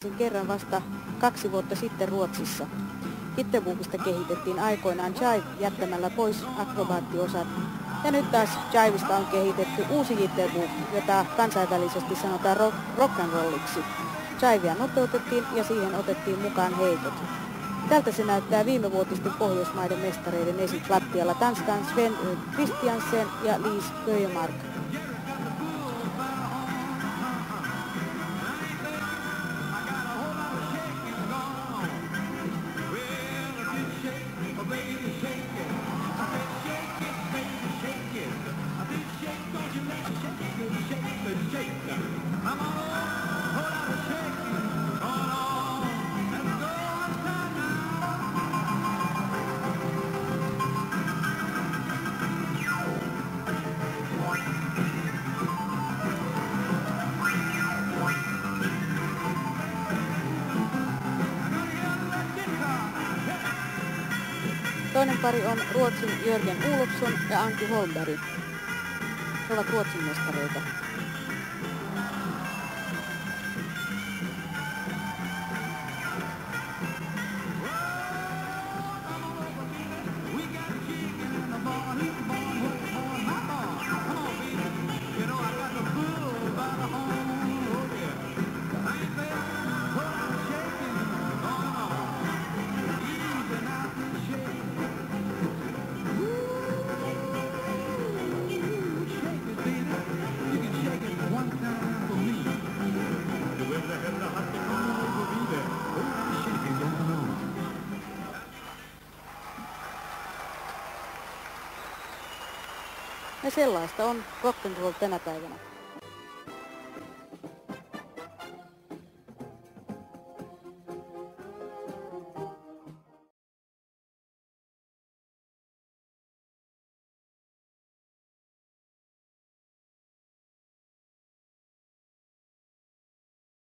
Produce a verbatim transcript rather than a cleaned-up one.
Sen kerran vasta kaksi vuotta sitten Ruotsissa. Jitterbuukista kehitettiin aikoinaan jive jättämällä pois akrobaattiosat. Ja nyt taas jivesta on kehitetty uusi jitterbuuk, jota kansainvälisesti sanotaan rock, rock'n'rolliksi. Jivea nopeutettiin ja siihen otettiin mukaan heitot. Tältä se näyttää viimevuotisten Pohjoismaiden mestareiden esit lattialla tanskan Sven Christiansen ja Liis Köjemark. Toinen pari on Ruotsin Jörgen Olofsson ja Antti Holmberg. He ovat Ruotsin mestareita. Ja sellaista on rock'n'roll tänä päivänä.